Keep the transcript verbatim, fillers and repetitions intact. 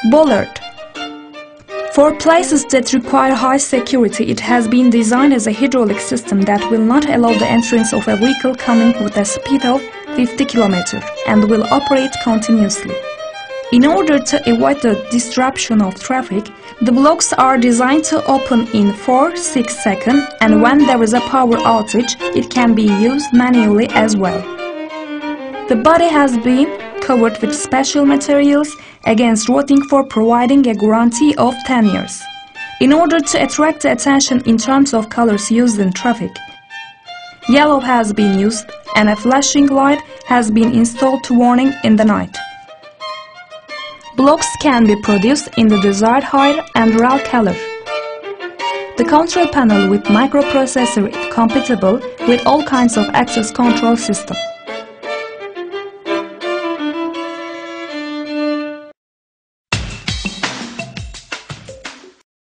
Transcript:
Bollard. For places that require high security, it has been designed as a hydraulic system that will not allow the entrance of a vehicle coming with a speed of fifty kilometers and will operate continuously. In order to avoid the disruption of traffic, the blocks are designed to open in four to six seconds, and when there is a power outage, it can be used manually as well. The body has been covered with special materials against rotting for providing a guarantee of ten years. In order to attract the attention in terms of colors used in traffic, yellow has been used and a flashing light has been installed to warning in the night. Blocks can be produced in the desired height and raw color. The control panel with microprocessor is compatible with all kinds of access control systems.